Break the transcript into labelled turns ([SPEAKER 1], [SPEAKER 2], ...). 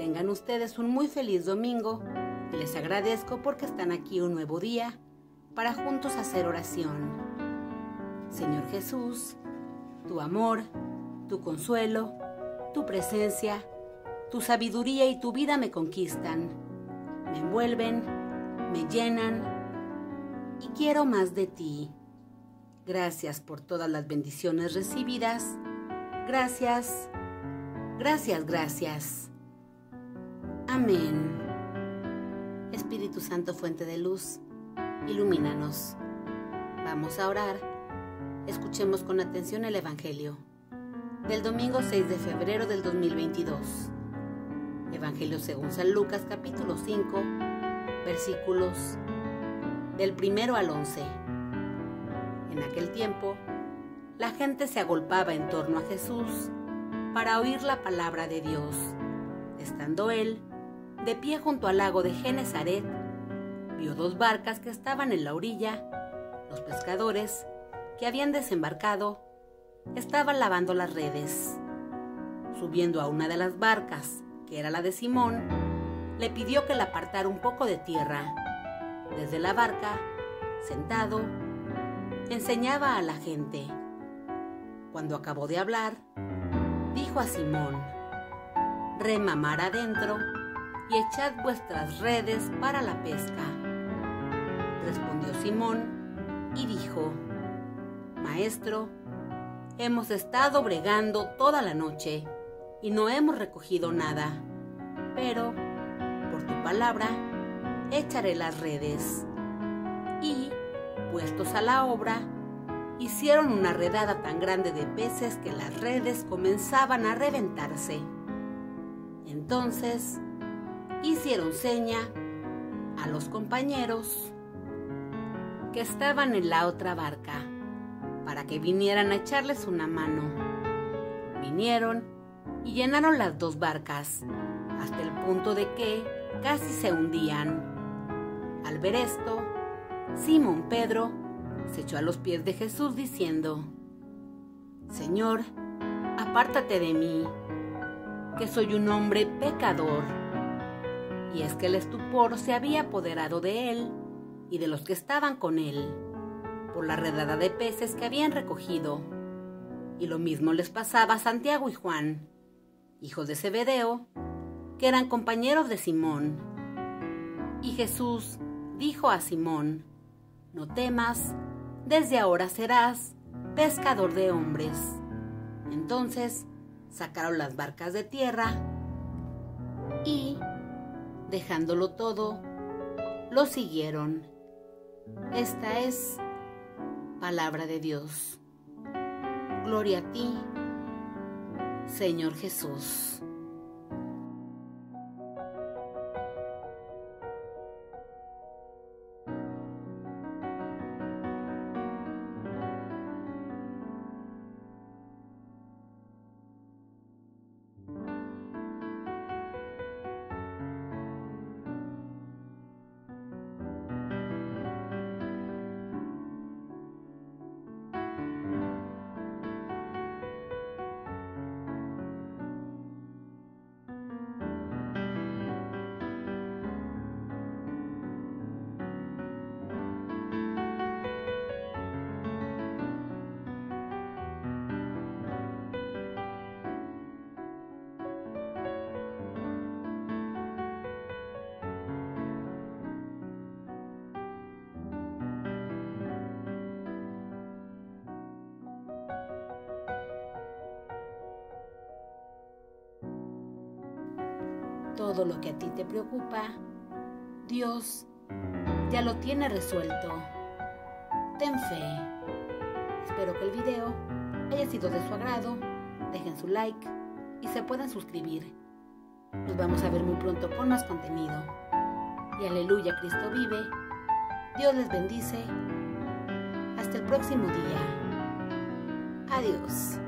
[SPEAKER 1] Tengan ustedes un muy feliz domingo y les agradezco porque están aquí un nuevo día para juntos hacer oración. Señor Jesús, tu amor, tu consuelo, tu presencia, tu sabiduría y tu vida me conquistan, me envuelven, me llenan y quiero más de ti. Gracias por todas las bendiciones recibidas. Gracias, gracias, gracias. Amén. Espíritu Santo, fuente de luz, ilumínanos. Vamos a orar. Escuchemos con atención el Evangelio del domingo 6 de febrero del 2022. Evangelio según San Lucas, capítulo 5, versículos del 1 al 11. En aquel tiempo, la gente se agolpaba en torno a Jesús para oír la palabra de Dios. Estando él de pie junto al lago de Genesaret, vio dos barcas que estaban en la orilla. Los pescadores, que habían desembarcado, estaban lavando las redes. Subiendo a una de las barcas, que era la de Simón, le pidió que la apartara un poco de tierra. Desde la barca, sentado, enseñaba a la gente. Cuando acabó de hablar, dijo a Simón: «Rema mar adentro y echad vuestras redes para la pesca». Respondió Simón y dijo: «Maestro, hemos estado bregando toda la noche y no hemos recogido nada, pero por tu palabra echaré las redes». Y, puestos a la obra, hicieron una redada tan grande de peces que las redes comenzaban a reventarse. Entonces hicieron seña a los compañeros que estaban en la otra barca para que vinieran a echarles una mano. Vinieron y llenaron las dos barcas hasta el punto de que casi se hundían. Al ver esto, Simón Pedro se echó a los pies de Jesús diciendo: «Señor, apártate de mí, que soy un hombre pecador». Y es que el estupor se había apoderado de él y de los que estaban con él, por la redada de peces que habían recogido. Y lo mismo les pasaba a Santiago y Juan, hijos de Zebedeo, que eran compañeros de Simón. Y Jesús dijo a Simón: «No temas, desde ahora serás pescador de hombres». Entonces sacaron las barcas de tierra y, dejándolo todo, lo siguieron. Esta es palabra de Dios. Gloria a ti, Señor Jesús. Todo lo que a ti te preocupa, Dios ya lo tiene resuelto. Ten fe. Espero que el video haya sido de su agrado. Dejen su like y se puedan suscribir. Nos vamos a ver muy pronto con más contenido. Y aleluya, Cristo vive. Dios les bendice. Hasta el próximo día. Adiós.